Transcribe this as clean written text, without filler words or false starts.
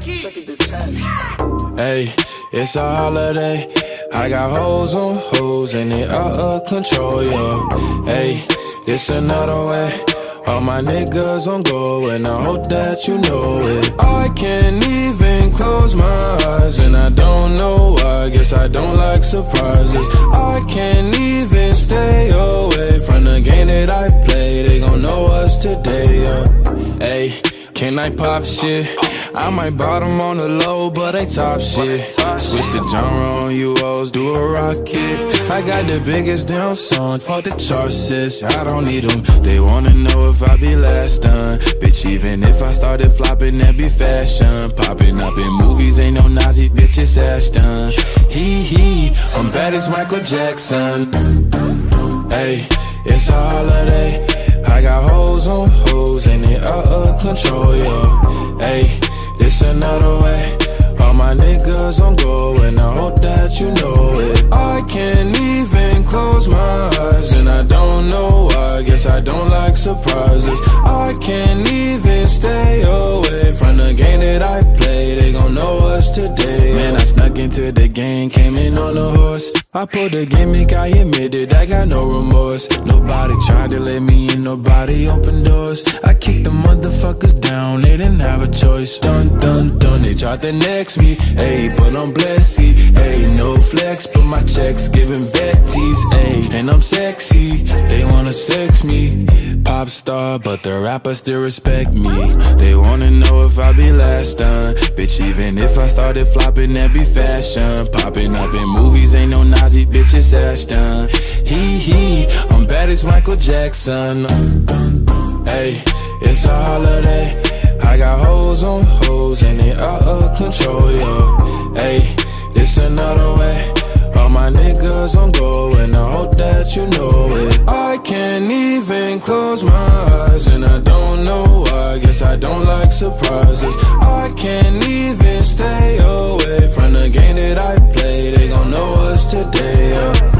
Hey, it's a holiday. I got hoes on hoes and they out of control, yo. Hey, this another way. All my niggas on go and I hope that you know it. I can't even close my eyes and I don't know why. Guess I don't like surprises. I can't even stay away from the game that I play. They gon' know us today, yeah. Hey, can I pop shit? I might bottom on the low, but I top shit. Switch the genre on you hoes, do a rocket. I got the biggest damn song, fuck the charts, sis. I don't need them, they wanna know if I be last done. Bitch, even if I started flopping, that be fashion. Popping up in movies, ain't no Nazi, bitch, it's Ashton. Hee, I'm bad as Michael Jackson. Hey, it's a holiday. I got hoes on hoes and they out of control, yo. Hey, this another way. All my niggas on go and I hope that you know it. I can't even close my eyes and I don't know why. Guess I don't like surprises. I can't even stay away from the game that I play. They gon' know us today. Man, I snuck into the game, came in on a horse. I pulled a gimmick, I admit it, I got no remorse. Nobody tried to let me in, nobody opened doors. I kicked the motherfuckers down, they didn't have a choice. Dun, dun, dun, they tried to next me. Ayy, but I'm blessed, ayy, no flex, but my checks giving vetties, ayy. And I'm sexy, they wanna sex me. Pop star, but the rappers still respect me. They wanna know if I be last done. Bitch, even if I started flopping, that be fashion. Popping up in movies, ain't no Nazi, bitch, it's Ashton. Hee, I'm bad as Michael Jackson. Hey, it's a holiday. I got hoes on hoes and they out of control, yo. Hey, this another way. All my niggas on go and I hope that you know it. I can't even close my eyes and I don't know why. Guess I don't like surprises. I can't even stay away from the game that I play. They gon' know us today, yeah.